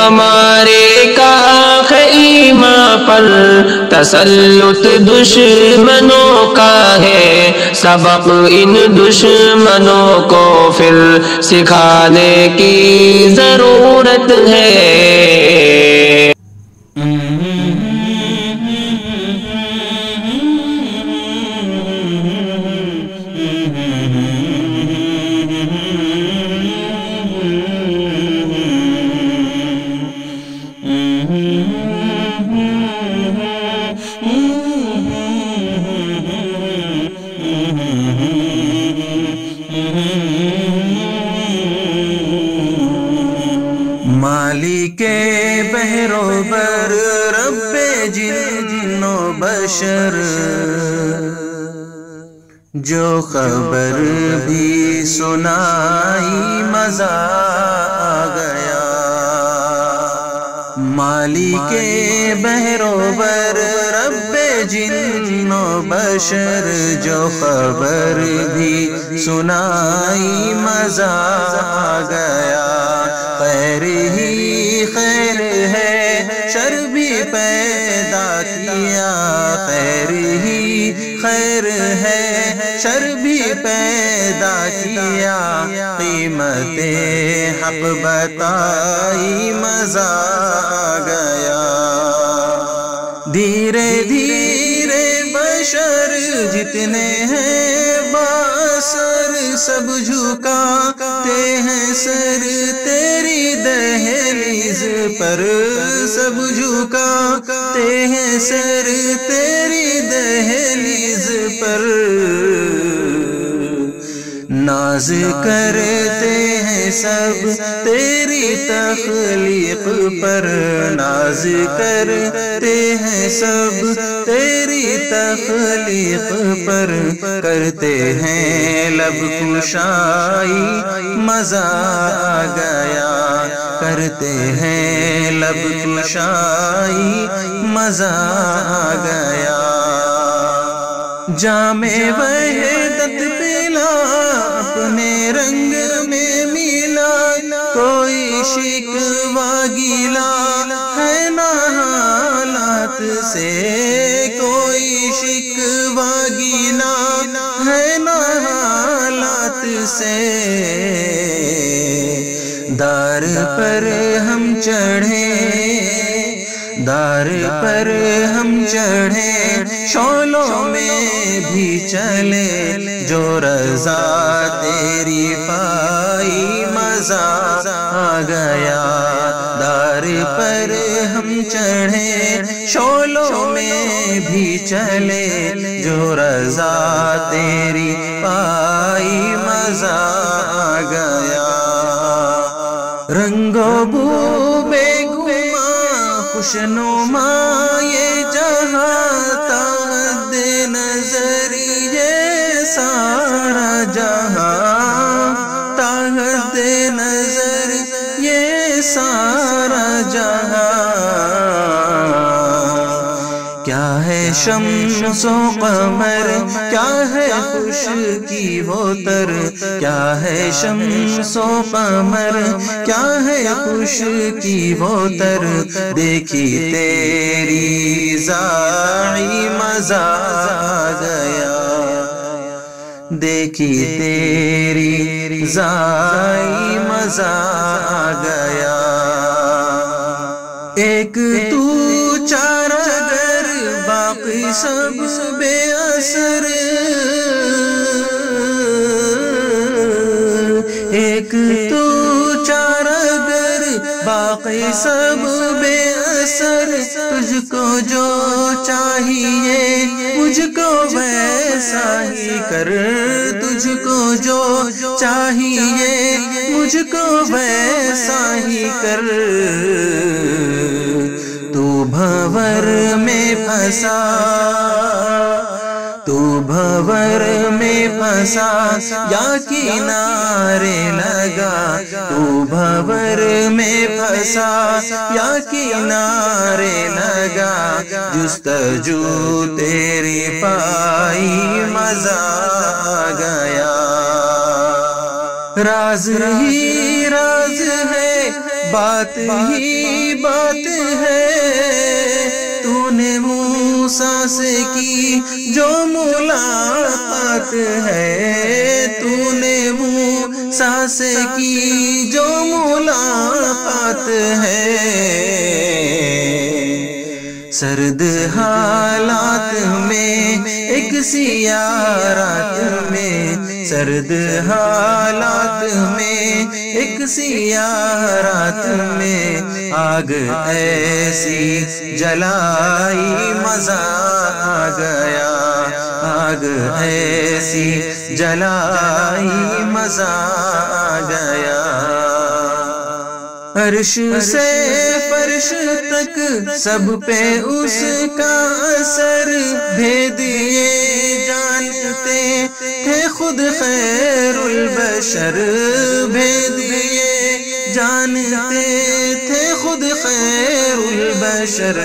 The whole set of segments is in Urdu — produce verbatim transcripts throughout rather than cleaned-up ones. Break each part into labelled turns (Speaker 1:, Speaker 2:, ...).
Speaker 1: ہمارے کاخ ایماں پر تسلط دشمنوں کا ہے، سبق ان دشمنوں کو پھر سکھانے کی ضرورت ہے۔
Speaker 2: مالک بحر و بر رب جن و بشر، جو خبر بھی سنائی مزہ آ گیا۔ مالک بحر و بر رب جن و بشر، جو خبر بھی سنائی مزہ آ گیا۔ خیر ہی خیر ہے شر بھی پیدا کیا، خیر ہی خیر ہے شر بھی پیدا کیا۔ قیمت حق بتائی مزہ آ گیا۔ دھیرے دھیرے بشر جتنے ہیں باثر، سب جھکاتے ہیں سر تیری دہلیز پر، سب جھکاتے ہیں سر تیری دہلیز پر۔ ناز کرتے ہیں سب تیری تخلیق پر، ناز کرتے ہیں سب تیری تخلیق پر۔ کرتے ہیں لب کشائی مزہ آ گیا، کرتے ہیں لب کشائی مزہ آ گیا۔ جام وحدت پلا اپنے رنگ میں ملا، کوئی شکوہ گیلا ہے نہ حالات سے، کوئی شکوہ گیلا ہے نہ حالات سے۔ دار پر ہم چڑھے، دار پر ہم چڑھے، شعلوں میں بھی چلے، جو رضا تیری پائی مزہ آ گیا۔ دار پر ہم چڑھے، شعلوں میں بھی چلے، جو رضا تیری پائی مزہ آ گیا۔ رنگ و بو بے گماں خوشنما یہ جہاں، تحت نظر یہ سارا جہاں، تحت نظر یہ سارا جہاں۔ کیا ہے شمس و قمر، کیا ہے خشکی و تر، کیا ہے شمس و قمر، کیا ہے خشکی و تر۔ دیکھی تیری زائی مزہ آ گیا، دیکھی تیری زائی مزہ آ گیا۔ ایک تو چارہ گر باقی سب بے اثر، ایک تو چارہ گر باقی سب بے اثر۔ تجھ کو جو چاہیے مجھ کو ویسا ہی کر، تجھ کو جو چاہیے مجھ کو ویسا ہی کر۔ تو بھور میں پھنسا، تو بھور میں پھنسا یا کنارے لگا، تو بھور میں پھنسا یا کنارے لگا۔ جستجو تیری پائی مزہ آ گیا۔ راز ہی راز ہے بات ہی بات ہے، تو نے موسیٰ سے کی جو ملاقات ہے، تو نے موسیٰ سے کی جو ملاقات ہے، سرد حالات میں ایک سیاہ رات میں، سرد حالات میں ایک سیاہ رات میں آگ ایسی جلائی مزہ آ گیا، آگ ایسی جلائی مزہ آ گیا، عرش سے فرش تک سب پہ اس کا اثر، بھید یہ جانتے تھے خود خیر البشر، بھید یہ جانتے تھے خود خیر البشر،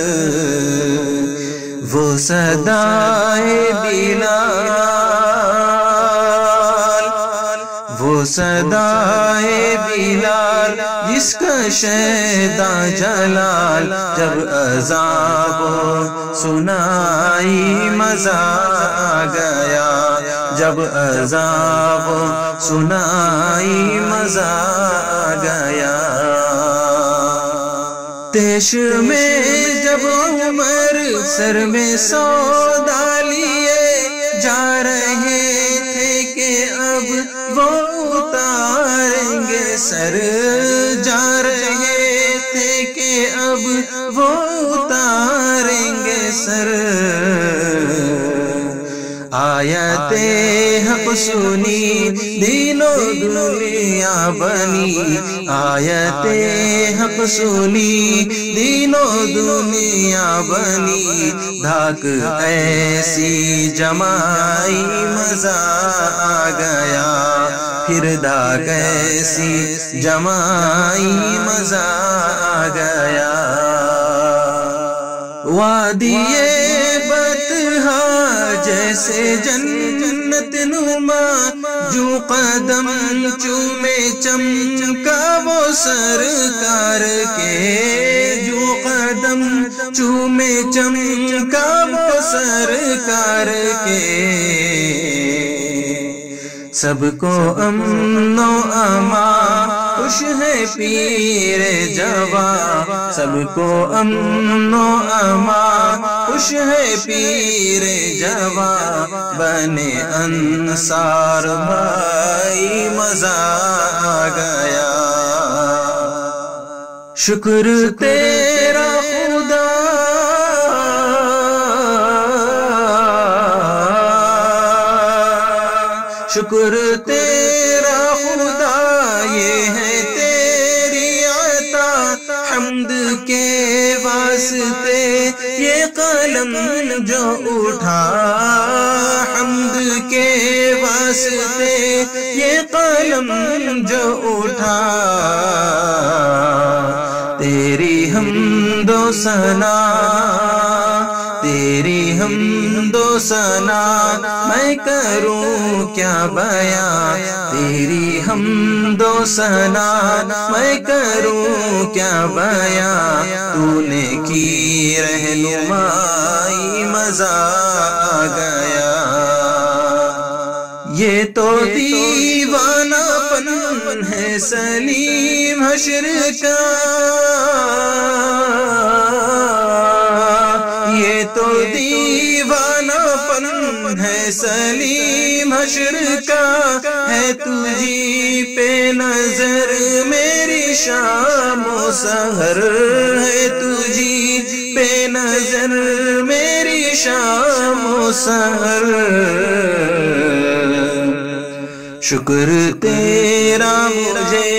Speaker 2: وہ صدائے بلال، وہ صدائے بلال جس کا شیدا جلال، جب عذاب سنائی مزہ آ گیا، جب عذاب سنائی مزہ آ گیا، تیش میں جب عمر سر میں سودا لیے جا رہے تھے کہ اب وہ اتاریں گے سر، جا رہے تھے کہ اب وہ اتاریں گے سر، آیت حق سنی دین و دنیا بنی، آیت حق سنی دین و دنیا بنی، دھاک ایسی جمائی مزہ آ گیا، پھر دھاک ایسی جمائی مزہ آ گیا، وادی بطحا جیسے جنت نما، جو قدم چومے چمکا وہ سرکار کے، جو قدم چومے چمکا وہ سرکار کے، سب کو امن و امان خوش ہے پیر جوان، سب کو امن و امان خوش ہے پیر جوان، بنے انصار بھائی مزہ آ گیا، شکر تیرا خدا شکر تیرا خدا، یہ ہے تیری عطا، حمد کے واسطے یہ قلم جو اٹھا، حمد کے واسطے یہ قلم جو اٹھا، تیری حمد و ثنا، تیری حمد و ثنا میں کروں کیا بیان، تیری حمد و ثنا میں کروں کیا بیان، تو نے کی رہنمائی مزہ آ گیا، یہ تو دیوانہ پن ہے سلیم حشر کا، یہ تو دیوانہ پن ہے سلیم حشر کا، ہے تجھی پہ نظر میری شام و سحر، ہے تجھی پہ نظر میری شام و سحر، شکر تیرا مجھے،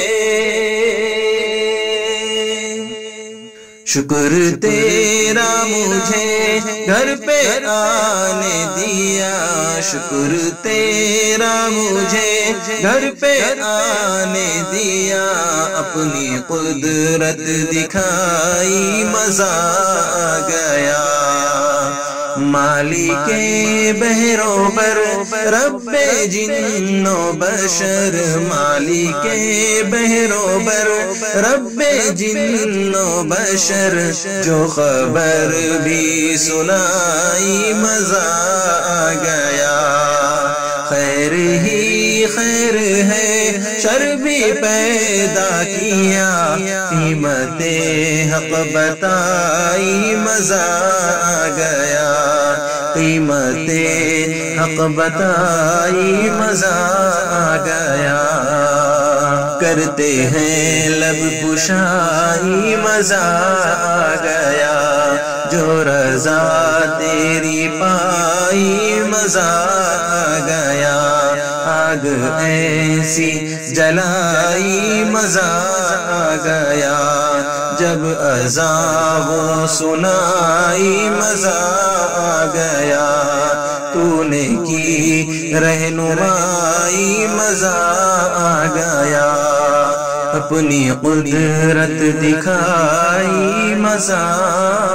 Speaker 2: شکر تیرا مجھے گھر پہ آنے دیا، شکر تیرا مجھے گھر پہ آنے دیا، اپنی قدرت دکھائی مزہ آ گیا، مالک بحروں پر رب جن و بشر، مالک بحروں پر رب جن و بشر، جو خبر بھی سنائی مزہ آ گیا۔ خیر ہی خیر ہے شر بھی پیدا کیا، قیمت حق بتائی مزہ آ گیا، قیمت حق بتائی مزہ آ گیا۔ کرتے ہیں لب کشائی مزہ آ گیا، جو رضا تیری پائی مزہ آ گیا۔ آگ ایسی جلائی مزہ آ گیا، جب اذان وہ سنائی مزہ آ گیا۔ تو نے کی رہنمائی مزہ آ گیا، اپنی قدرت دکھائی مزہ